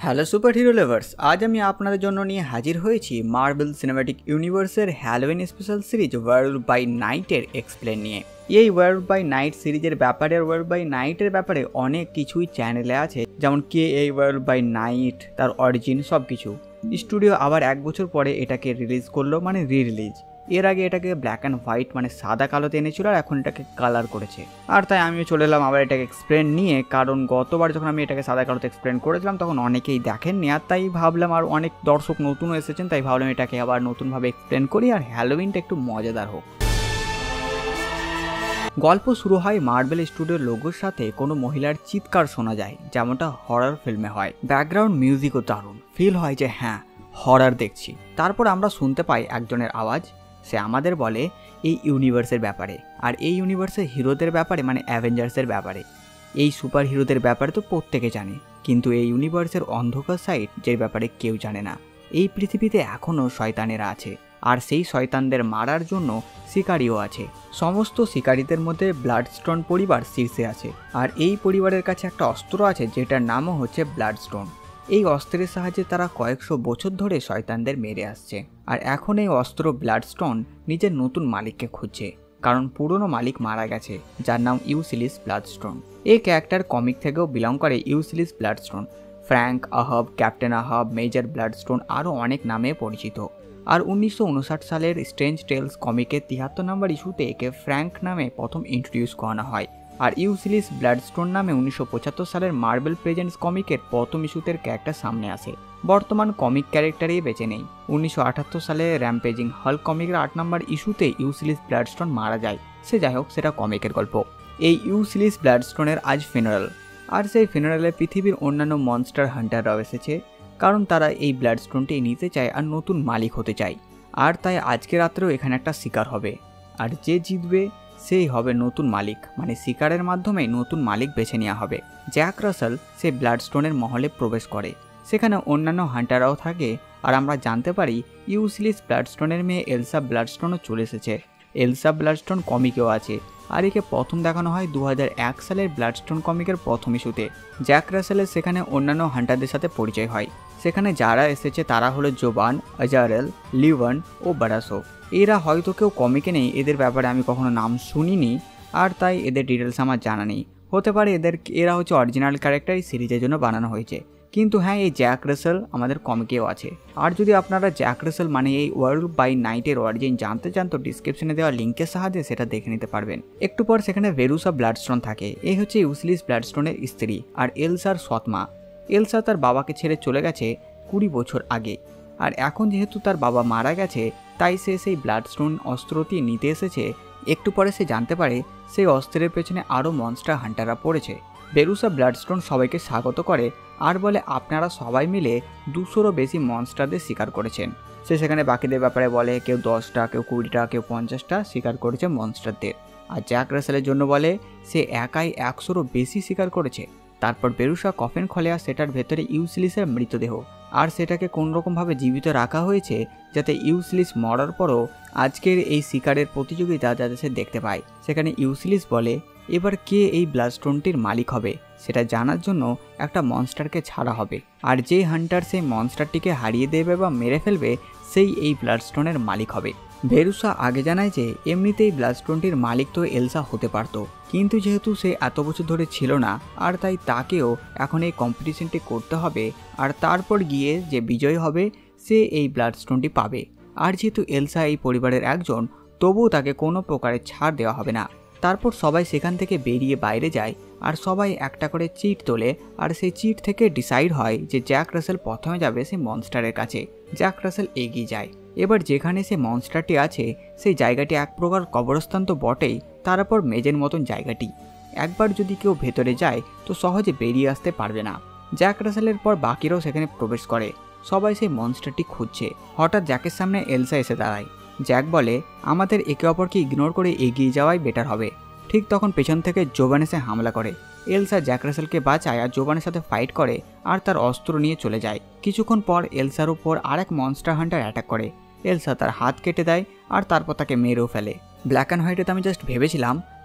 Hello super hero lovers, আজ আমি আপনাদের জন্য নিয়ে হাজির হয়েছি মার্বেল সিনেম্যাটিক ইউনিভার্সের Halloween special series world by নাইটের এক্সপ্লেন নিয়ে। এই ওয়ার্ল্ড বাই নাইট সিরিজের ব্যাপারে ওয়ার্ল্ড বাই নাইটের ব্যাপারে অনেক কিছুই চ্যানেলে আছে, যেমন কে এই ওয়ার্ল্ড বাই নাইট, তার অরিজিন সব কিছু। স্টুডিও আবার 1 বছর পরে এটাকে রিলিজ করলো, মানে রিলিজ। এর আগে এটাকে ব্ল্যাক অ্যান্ড হোয়াইট মানে সাদা কালোতে এনেছিল, আর এখন এটাকে কালার করেছে। আর তাই আমিও চলে এলাম আবার এটাকে এক্সপ্লেন নিয়ে, কারণ গতবার যখন আমি এটাকে সাদা কালোতে এক্সপ্লেন করেছিলাম তখন অনেকেই দেখেননি, আর তাই ভাবলাম আর অনেক দর্শক নতুনও এসেছেন, তাই ভাবলাম এটাকে আবার নতুনভাবে এক্সপ্লেন করি আর হ্যালোউইনটা একটু মজাদার হোক। গল্প শুরু হয় মার্বেল স্টুডিওর লোগোর সাথে কোনো মহিলার চিৎকার শোনা যায়, যেমনটা হরর ফিল্মে হয়। ব্যাকগ্রাউন্ড মিউজিকও দারুণ, ফিল হয় যে হ্যাঁ হরর দেখছি। তারপর আমরা শুনতে পাই একজনের আওয়াজ, সে আমাদের বলে এই ইউনিভার্সের ব্যাপারে, আর এই ইউনিভার্সের হিরোদের ব্যাপারে, মানে অ্যাভেঞ্জার্সের ব্যাপারে। এই সুপার হিরোদের ব্যাপারে তো প্রত্যেকে জানে, কিন্তু এই ইউনিভার্সের অন্ধকার সাইড যে ব্যাপারে কেউ জানে না। এই পৃথিবীতে এখনও শয়তানেরা আছে, আর সেই শয়তানদের মারার জন্য শিকারিও আছে। সমস্ত শিকারীদের মধ্যে ব্লাডস্টোন পরিবার শীর্ষে আছে, আর এই পরিবারের কাছে একটা অস্ত্র আছে যেটার নামও হচ্ছে ব্লাডস্টোন। এই অস্ত্রের সাহায্যে তারা কয়েকশো বছর ধরে শয়তানদের মেরে আসছে, আর এখন এই অস্ত্র ব্লাডস্টোন নিজের নতুন মালিককে খুঁজছে, কারণ পুরনো মালিক মারা গেছে, যার নাম ইউসিলিস ব্লাডস্টোন। এই ক্যারেক্টার কমিক থেকেও বিলং করে Ulysses Bloodstone. Frank Ahab, captain Ahab, major Bloodstone আরও অনেক নামে পরিচিত। আর 1959 সালের স্ট্রেঞ্জ টেলস কমিকের 73 নম্বর ইস্যুতে একে ফ্র্যাঙ্ক নামে প্রথম ইন্ট্রোডিউস করানো হয়। আর ইউসিলিস ব্লাডস্টোন নামে 1975 সালের মার্বেল প্রেজেন্টস কমিকের প্রথম ইস্যুতের ক্যারেক্টার সামনে আসে। বর্তমান কমিক ক্যারেক্টারই বেঁচে নেই। 1978 সালে র্যাম্পেজিং হাল্ক কমিকের 8 নম্বর ইস্যুতে ইউসিলিস ব্লাডস্টোন মারা যায়। সে যাই হোক, সেটা কমিকের গল্প। এই ইউসিলিস ব্লাডস্টোনের আজ ফিনারেল, আর সেই ফিনারেলে পৃথিবীর অন্যান্য মনস্টার হান্টাররাও এসেছে, কারণ তারা এই ব্লাডস্টোনটি নিতে চায় আর নতুন মালিক হতে চায়। আর তাই আজকে রাত্রেও এখানে একটা শিকার হবে, আর যে জিতবে সেই হবে নতুন মালিক, মানে শিকারের মাধ্যমে নতুন মালিক বেছে নেওয়া হবে। জ্যাক রাসেল সে ব্লাডস্টোনের মহলে প্রবেশ করে, সেখানে অন্যান্য হান্টাররাও থাকে, আর আমরা জানতে পারি ইউসিলিস ব্লাডস্টোনের মেয়ে এলসা ব্লাডস্টোনও চলে এসেছে। এলসা ব্লাডস্টোন কমিকেও আছে, আর একে প্রথম দেখানো হয় 2001 সালের ব্লাডস্টোন কমিকের প্রথম ইস্যুতে। জ্যাক রাসেলের সেখানে অন্যান্য হান্টারদের সাথে পরিচয় হয়। সেখানে যারা এসেছে তারা হলো জোবান, আজারেল, লিওয়ান ও বারাসো। এরা হয়তো কেউ কমিকে নেই, এদের ব্যাপারে আমি কখনো নাম শুনিনি, আর তাই এদের ডিটেলস আমার জানা নেই। হতে পারে এরা হচ্ছে অরিজিনাল ক্যারেক্টার, এই সিরিজের জন্য বানানো হয়েছে। কিন্তু হ্যাঁ, এই জ্যাক রাসেল আমাদের কমিকেও আছে। আর যদি আপনারা জ্যাক রাসেল মানে এই ওয়ার্ল্ড বাই নাইটের অরিজিন জানতে চান, তো ডিসক্রিপশনে দেওয়া লিঙ্কের সাহায্যে সেটা দেখে নিতে পারবেন। একটু পর সেখানে ভেরুসা ব্লাডস্টোন থাকে। এই হচ্ছে ইউসিলিস ব্লাডস্টোনের স্ত্রী আর এলসার সৎমা। এলসা তার বাবাকে ছেড়ে চলে গেছে 20 বছর আগে, আর এখন যেহেতু তার বাবা মারা গেছে, তাই সে সেই ব্লাডস্টোন অস্ত্রটি নিতে এসেছে। একটু পরে সে জানতে পারে সেই অস্ত্রের পেছনে আরও মনস্টার হান্টাররা পড়েছে। ভেরুসা ব্লাডস্টোন সবাইকে স্বাগত করে আর বলে আপনারা সবাই মিলে 200রও বেশি মনস্টারদের শিকার করেছেন। সে সেখানে বাকিদের ব্যাপারে বলে কেউ 10টা, কেউ 20টা, কেউ 50টা শিকার করেছে মনস্টারদের। আর জ্যাক রাসেলের জন্য বলে সে একাই 100রও বেশি শিকার করেছে। তারপর ভেরুসা কফিন খোলে, আর সেটার ভেতরে ইউসিলিসের মৃতদেহ, আর সেটাকে কোনোরকমভাবে জীবিত রাখা হয়েছে যাতে ইউসিলিস মরার পরও আজকের এই শিকারের প্রতিযোগিতা যাতে সে দেখতে পায়। সেখানে ইউসিলিস বলে এবার কে এই ব্লাডস্টোনটির মালিক হবে সেটা জানার জন্য একটা মনস্টারকে ছাড়া হবে, আর যে হান্টার সেই মনস্টারটিকে হারিয়ে দেবে বা মেরে ফেলবে সেই এই ব্লাডস্টোনের মালিক হবে। ভেরুসা আগে জানায় যে এমনিতেই ব্লাডস্টোনটির মালিক তো এলসা হতে পারত, কিন্তু যেহেতু সে এত বছর ধরে ছিল না, আর তাই তাকেও এখন এই কম্পিটিশনটি করতে হবে, আর তারপর গিয়ে যে বিজয়ী হবে সে এই ব্লাডস্টোনটি পাবে। আর যেহেতু এলসা এই পরিবারের একজন, তবুও তাকে কোনো প্রকারের ছাড় দেওয়া হবে না। তারপর সবাই সেখান থেকে বেরিয়ে বাইরে যায়, আর সবাই একটা করে চিট তোলে, আর সেই চিট থেকে ডিসাইড হয় যে জ্যাক রাসেল প্রথমে যাবে সেই মনস্টারের কাছে। জ্যাক রাসেল এগিয়ে যায়। এবার যেখানে সে মনস্টারটি আছে সেই জায়গাটি এক প্রকার কবরস্থান তো বটেই, তারপর মেজের মতন জায়গাটি। একবার যদি কেউ ভেতরে যায় তো সহজে বেরিয়ে আসতে পারবে না। জ্যাক রাসেলের পর বাকিরাও সেখানে প্রবেশ করে। সবাই সেই মনস্টারটি খুঁজছে। হঠাৎ জ্যাকের সামনে এলসা এসে দাঁড়ায়। জ্যাক বলে আমাদের একে অপরকে ইগনোর করে এগিয়ে যাওয়াই বেটার হবে। ঠিক তখন পেছন থেকে জোবান এসে হামলা করে। এলসা জ্যাক রাসেলকে বাঁচায় আর জোবানের সাথে ফাইট করে, আর তার অস্ত্র নিয়ে চলে যায়। কিছুক্ষণ পর এলসার উপর আরেক মনস্টার হান্টার অ্যাটাক করে। এলসা তার হাত কেটে দেয় আর তারপর তাকে মেরেও ফেলে। ব্ল্যাক অ্যান্ড হোয়াইটে আমি জাস্ট ভেবেছিলাম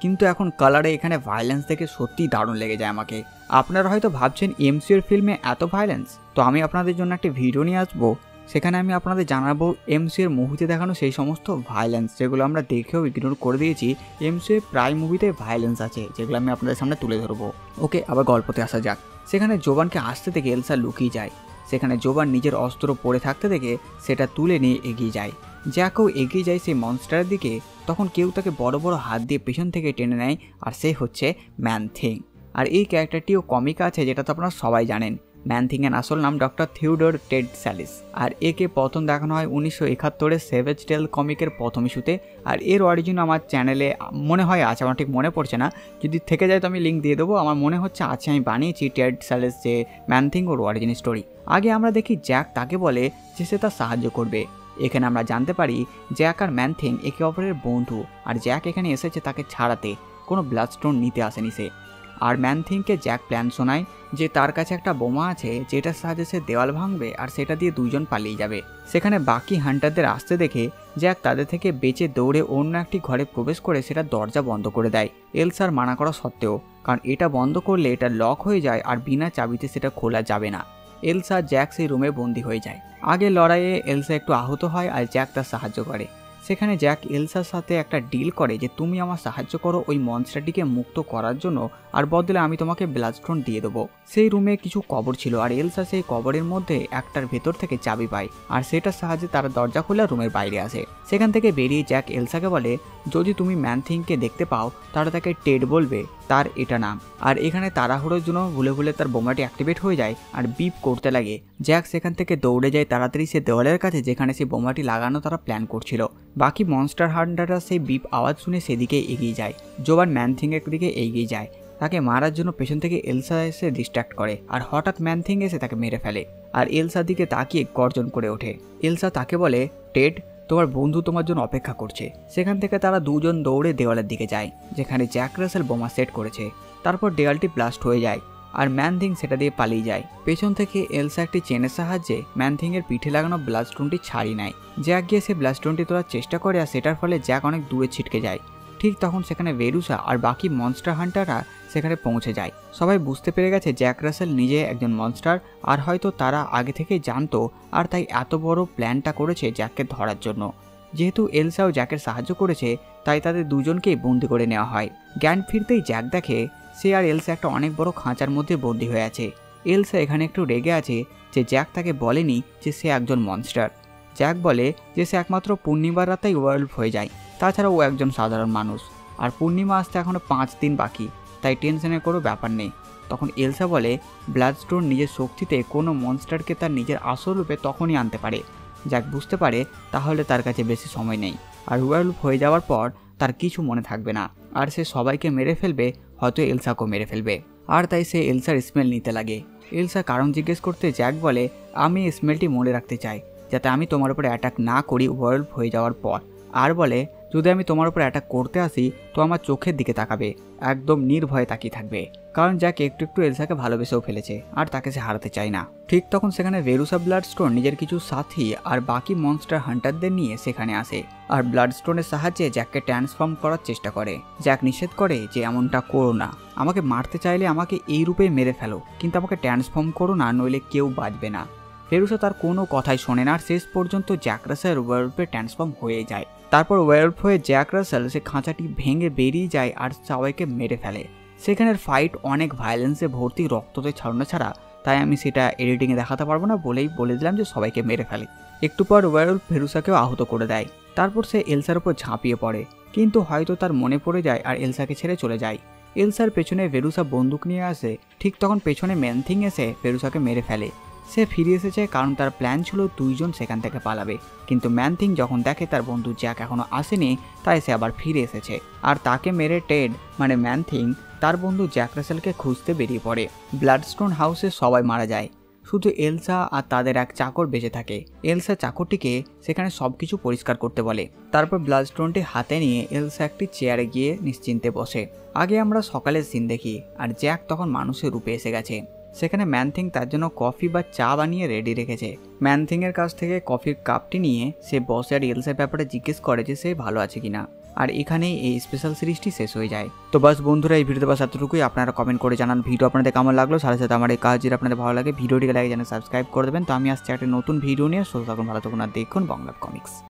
কিন্তু এখন কালারে এখানে ভায়োলেন্স দেখে সত্যিই দারুণ লেগে যায় আমাকে। আপনারা হয়তো ভাবছেন এমসিইউর ফিল্মে এত ভায়োলেন্স, তো আমি আপনাদের জন্য একটি ভিডিও নিয়ে আসবো, সেখানে আমি আপনাদের জানাবো এমসিইউর মুভিতে দেখানো সেই সমস্ত ভায়োলেন্স যেগুলো আমরা দেখেও ইগনোর করে দিয়েছি। এমসিইউর প্রায় মুভিতে ভায়োলেন্স আছে যেগুলো আমি আপনাদের সামনে তুলে ধরবো। ওকে, আবার গল্পতে আসা যাক। সেখানে জোবানকে আসতে দেখে এলসা লুকিয়ে যায়। সেখানে জোবান নিজের অস্ত্র পড়ে থাকতে দেখে সেটা তুলে নিয়ে এগিয়ে যায়। জ্যাকও এগিয়ে যায় সেই মনস্টারের দিকে, তখন কেউ তাকে বড় বড় হাত দিয়ে পেছন থেকে টেনে নেয়, আর সে হচ্ছে ম্যান থিং। আর এই ক্যারেক্টারটিও কমিক আছে, যেটা তো আপনারা সবাই জানেন। ম্যান থিংয়ের আসল নাম ডক্টর থিওডোর টেড স্যালিস। আর একে প্রথম দেখানো হয় 1971 সেভেজ টেল কমিকের প্রথম ইস্যুতে। আর এর অরিজিন আমার চ্যানেলে মনে হয় আছে, আমার ঠিক মনে পড়ছে না, যদি থেকে যায় তো আমি লিঙ্ক দিয়ে দেবো। আমার মনে হচ্ছে আছে, আমি বানিয়েছি টেড স্যালিস যে ম্যান থিং ওর অরিজিন স্টোরি। আগে আমরা দেখি জ্যাক তাকে বলে যে সে তার সাহায্য করবে। এখানে আমরা জানতে পারি জ্যাক আর ম্যান থিং একে অপরের বন্ধু, আর জ্যাক এখানে এসেছে তাকে ছাড়াতে, কোনো ব্লাডস্টোন নিতে আসেনি সে। আর ম্যান থিংকে জ্যাক প্ল্যান শোনায় যে তার কাছে একটা বোমা আছে যেটার সাহায্যে সে দেওয়াল ভাঙবে আর সেটা দিয়ে দুজন পালিয়ে যাবে। সেখানে বাকি হান্টারদের আসতে দেখে জ্যাক তাদের থেকে বেঁচে দৌড়ে অন্য একটি ঘরে প্রবেশ করে সেটা দরজা বন্ধ করে দেয়, এলসার মানা করা সত্ত্বেও, কারণ এটা বন্ধ করলে এটা লক হয়ে যায় আর বিনা চাবিতে সেটা খোলা যাবে না। এলসা জ্যাক সেই রুমে বন্দি হয়ে যায়। আগে লড়াইয়ে এলসা একটু আহত হয় আর জ্যাক তার সাহায্য করে। সেখানে জ্যাক এলসার সাথে একটা ডিল করে যে তুমি আমার সাহায্য করো ওই মনস্টারটিকে মুক্ত করার জন্য, আর বদলে আমি তোমাকে ব্লাডস্টোন দিয়ে দেবো। সেই রুমে কিছু কবর ছিল, আর এলসা সেই কবরের মধ্যে একটার ভেতর থেকে চাবি পায়, আর সেটার সাহায্যে তারা দরজা খুলে রুমের বাইরে আসে। সেখান থেকে বেরিয়ে জ্যাক এলসাকে বলে যদি তুমি ম্যান থিংকে দেখতে পাও তাহলে তাকে টেড বলবে, তার এটা নাম। আর এখানে তাড়াহুড়োর জন্য ভুলে ভুলে তার বোমাটি অ্যাক্টিভেট হয়ে যায় আর বিপ করতে লাগে। জ্যাক সেখান থেকে দৌড়ে যায় তাড়াতাড়ি সে দেওয়ালের কাছে যেখানে সেই বোমাটি লাগানো তারা প্ল্যান করছিল। বাকি মনস্টার হান্টাররা সেই বিপ আওয়াজ শুনে সেদিকে এগিয়ে যায়। জোবান ম্যান থিংয়ের দিকে এগিয়ে যায়, তাকে মারার জন্য পেছন থেকে এলসা এসে ডিস্ট্র্যাক্ট করে, আর হঠাৎ ম্যান থিং এসে তাকে মেরে ফেলে। আর এলসার দিকে তাকিয়ে গর্জন করে ওঠে। এলসা তাকে বলে টেড তোমার বন্ধু তোমার জন্য অপেক্ষা করছে। সেখান থেকে তারা দুজন দৌড়ে দেওয়ালের দিকে যায় যেখানে জ্যাক রাসেল বোমা সেট করেছে। তারপর দেওয়ালটি ব্লাস্ট হয়ে যায় আর ম্যান থিং সেটা দিয়ে পালিয়ে যায়। পেছন থেকে এলসা একটি চেনের সাহায্যে ম্যান থিং এর পিঠে লাগানো ব্লাস্টনটি ছাড়িয়ে নেয়। জ্যাক গিয়ে সে ব্লাস্টনটি তোলার চেষ্টা করে আর সেটার ফলে জ্যাক অনেক দূরে ছিটকে যায়। ঠিক তখন সেখানে ভেরুসা আর বাকি মনস্টার হান্টাররা সেখানে পৌঁছে যায়। সবাই বুঝতে পেরে গেছে জ্যাক রাসেল নিজে একজন মনস্টার, আর হয়তো তারা আগে থেকেই জানতো, আর তাই এত বড় প্ল্যানটা করেছে জ্যাককে ধরার জন্য। যেহেতু এলসাও জ্যাকের সাহায্য করেছে তাই তাদের দুজনকেই বন্দি করে নেওয়া হয়। জ্ঞান ফিরতেই জ্যাক দেখে সে আর এলসা একটা অনেক বড় খাঁচার মধ্যে বন্দি হয়ে আছে। এলসা এখানে একটু রেগে আছে যে জ্যাক তাকে বলেনি যে সে একজন মনস্টার। জ্যাক বলে যে সে একমাত্র পূর্ণিমার রাতেই ওয়ার্ল্ড হয়ে যায়, তাছাড়া ও একজন সাধারণ মানুষ, আর পূর্ণিমা আসতে এখনও 5 দিন বাকি, তাই টেনশনের কোনো ব্যাপার নেই। তখন এলসা বলে ব্লাডস্টোন নিজের শক্তিতে কোনো মনস্টারকে তার নিজের আসল রূপে তখনই আনতে পারে। জ্যাক বুঝতে পারে তাহলে তার কাছে বেশি সময় নেই, আর ওয়ার্ল্ড হয়ে যাওয়ার পর তার কিছু মনে থাকবে না, আর সে সবাইকে মেরে ফেলবে, হয়তো এলসাকেও মেরে ফেলবে। আর তাই সে এলসার স্মেল নিতে লাগে। এলসা কারণ জিজ্ঞেস করতে জ্যাক বলে আমি স্মেলটি মনে রাখতে চাই যাতে আমি তোমার উপরে অ্যাটাক না করি ওয়ার্ল্ড হয়ে যাওয়ার পর। আর বলে যদি আমি তোমার উপর অ্যাটাক করতে আসি তো আমার চোখের দিকে তাকাবে, একদম নির্ভয়ে তাকিয়ে থাকবে, কারণ জ্যাক একটু একটু এলসাকে ভালোবেসেও ফেলেছে আর তাকে সে হারাতে চায় না। ঠিক তখন সেখানে ভেরুসা ব্লাডস্টোন নিজের কিছু সাথী আর বাকি মনস্টার হান্টারদের নিয়ে সেখানে আসে, আর ব্লাডস্টোনের সাহায্যে জ্যাককে ট্রান্সফর্ম করার চেষ্টা করে। জ্যাক নিষেধ করে যে এমনটা করো না, আমাকে মারতে চাইলে আমাকে এই রূপে মেরে ফেলো, কিন্তু আমাকে ট্রান্সফর্ম করো না, নইলে কেউ বাঁচবে না। ভেরুসা তার কোনো কথাই শোনে না, আর শেষ পর্যন্ত জ্যাক রাসেল ওয়ারউলফে ট্রান্সফর্ম হয়ে যায়। তারপর ওয়ারউলফ হয়ে জ্যাক রাসেল সে খাঁচাটি ভেঙে বেরিয়ে যায় আর সবাইকে মেরে ফেলে। সেখানের ফাইট অনেক ভায়োলেন্সে ভর্তি, রক্ততে ছড়ানো ছাড়া, তাই আমি সেটা এডিটিংয়ে দেখাতে পারবো না বলেই বলে দিলাম যে সবাইকে মেরে ফেলে। একটু পর ওয়ারউলফ ভেরুসাকেও আহত করে দেয়। তারপর সে এলসার উপর ঝাঁপিয়ে পড়ে, কিন্তু হয়তো তার মনে পড়ে যায় আর এলসাকে ছেড়ে চলে যায়। এলসার পেছনে ভেরুসা বন্দুক নিয়ে আসে, ঠিক তখন পেছনে ম্যান থিং এসে ভেরুসাকে মেরে ফেলে। সে ফিরে এসেছে কারণ তার প্ল্যান ছিল দুইজন সেখান থেকে পালাবে, কিন্তু ম্যান থিং যখন দেখে তার বন্ধু জ্যাক এখনো আসেনি তাই সে আবার ফিরে এসেছে, আর তাকে মেরে টেড মানে ম্যান থিং তার বন্ধু জ্যাক রাসেলকে খুঁজতে বেরিয়ে পড়ে। ব্লাডস্টোন হাউসে সবাই মারা যায়, শুধু এলসা আর তাদের এক চাকর বেঁচে থাকে। এলসা চাকরটিকে সেখানে সবকিছু পরিষ্কার করতে বলে। তারপর ব্লাডস্টোনটি হাতে নিয়ে এলসা একটি চেয়ারে গিয়ে নিশ্চিন্তে বসে। আগে আমরা সকালের সিন দেখি, আর জ্যাক তখন মানুষের রূপে এসে গেছে। সেখানে ম্যান থিং তার জন্য কফি বা চা বানিয়ে রেডি রেখেছে। ম্যান থিং এর কাছ থেকে কফির কাপটি নিয়ে সে বসে আর এলসার ব্যাপারে জিজ্ঞেস করে যে সে ভালো আছে কিনা। আর এখানেই এই স্পেশাল সিরিজটি শেষ হয়ে যায়। তো বাস বন্ধুরা, এই ভিডিওতে বাস এতটুকুই। আপনারা কমেন্ট করে জানান ভিডিও আপনাদের কেমন লাগলো, সাথে সাথে আমার এই কাজ যদি আপনাদের ভালো লাগে ভিডিওটিকে লাইক জানান সাবস্ক্রাইব করে দেবেন। তো আমি আসছি একটা নতুন ভিডিও নিয়ে, সুস্থ থাকুন, ভালো থাকুন আর দেখুন বাংলা কমিক্স।